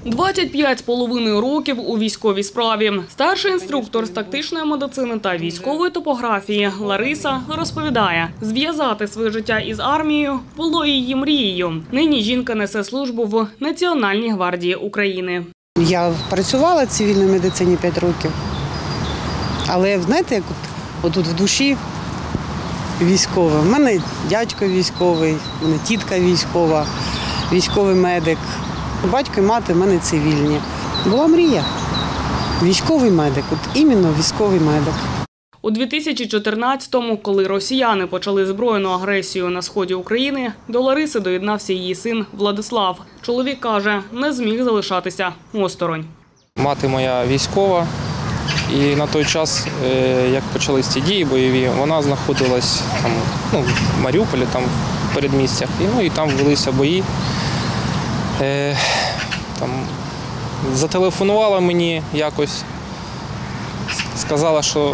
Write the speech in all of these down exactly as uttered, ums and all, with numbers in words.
двадцять п'ять з половиною років у військовій справі. Старший інструктор з тактичної медицини та військової топографії Лариса розповідає, зв'язати своє життя із армією було її мрією. Нині жінка несе службу в Національній гвардії України. Я працювала в цивільній медицині п'ять років, але знаєте, як от, отут в душі військова. У мене дядько військовий, у мене тітка військова, військовий медик. Батько і мати в мене цивільні. Була мрія. Військовий медик, от іменно військовий медик. У дві тисячі чотирнадцятому, коли росіяни почали збройну агресію на сході України, до Лариси доєднався її син Владислав. Чоловік каже, не зміг залишатися осторонь. Мати моя військова, і на той час, як почались ці дії бойові, вона знаходилась там, ну, в Маріуполі, там, в передмістях, і, ну, і там велися бої. Е, там, зателефонувала мені якось, сказала, що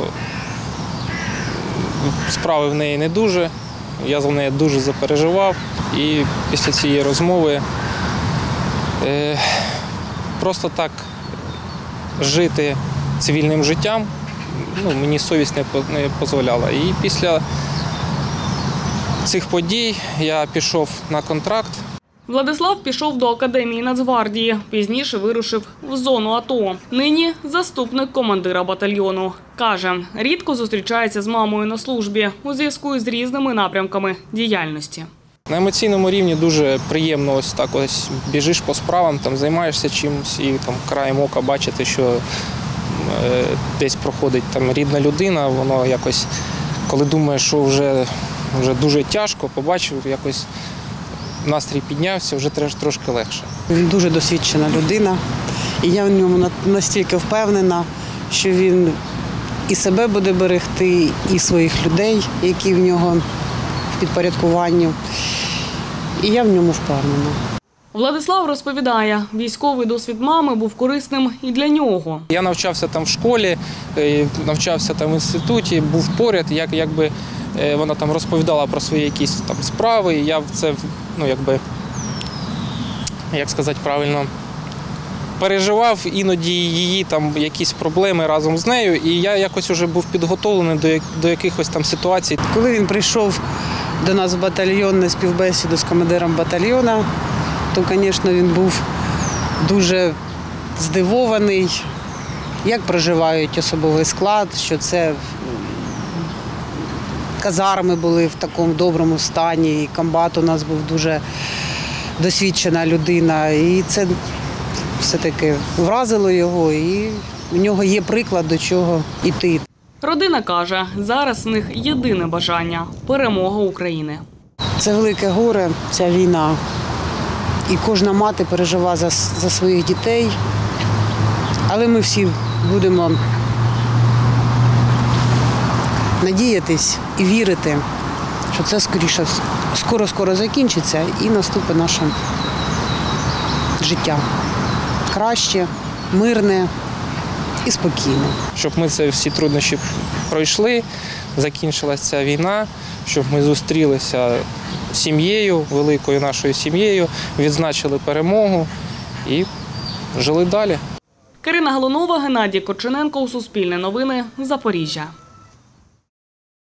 справи в неї не дуже, я за неї дуже запереживав. І після цієї розмови е, просто так жити цивільним життям, ну, мені совість не дозволяла. І після цих подій я пішов на контракт. Владислав пішов до Академії Нацгвардії, пізніше вирушив в зону АТО. Нині заступник командира батальйону. Каже, рідко зустрічається з мамою на службі у зв'язку із різними напрямками діяльності. На емоційному рівні дуже приємно ось так ось біжиш по справам, там займаєшся чимось і там краєм ока бачити, що е, десь проходить там рідна людина, воно якось, коли думаєш, що вже, вже дуже тяжко, побачив, якось настрій піднявся, вже трошки легше. Він дуже досвідчена людина, і я в ньому настільки впевнена, що він і себе буде берегти, і своїх людей, які в нього в підпорядкуванні. І я в ньому впевнена. Владислав розповідає, військовий досвід мами був корисним і для нього. Я навчався там в школі, навчався там в інституті, був поряд, як, якби вона там розповідала про свої якісь там справи, і я в це, ну, якби, як сказати правильно, переживав іноді її там якісь проблеми разом з нею, і я якось вже був підготовлений до, до якихось там ситуацій. Коли він прийшов до нас в батальйон на співбесіду з командиром батальйону, то, звісно, він був дуже здивований, як проживають особовий склад, що це казарми були в такому доброму стані, і комбат у нас був дуже досвідчена людина. І це все-таки вразило його, і у нього є приклад, до чого йти. Родина каже, зараз в них єдине бажання – перемога України. Це велике горе, ця війна. І кожна мати переживає за, за своїх дітей. Але ми всі будемо надіятись і вірити, що це скоріше скоро-скоро закінчиться і наступить наше життя. Краще, мирне і спокійне. Щоб ми це всі труднощі пройшли, закінчилася ця війна, щоб ми зустрілися з сім'єю, великою нашою сім'єю, відзначили перемогу і жили далі. Карина Галунова, Геннадій Корчененко, Суспільне новини, Запоріжжя.